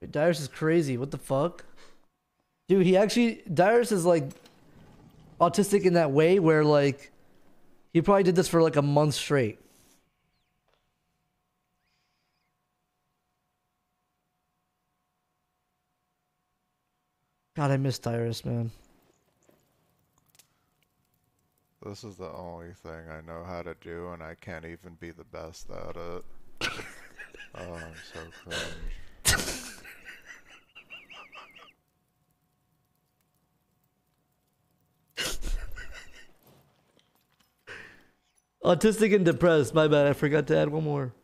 Dyrus is crazy. What the fuck? Dude, Dyrus is like autistic in that way where like he probably did this for like a month straight. God, I miss Dyrus, man. This is the only thing I know how to do, and I can't even be the best at it. Oh, I'm so cringe. Autistic and depressed. My bad. I forgot to add one more.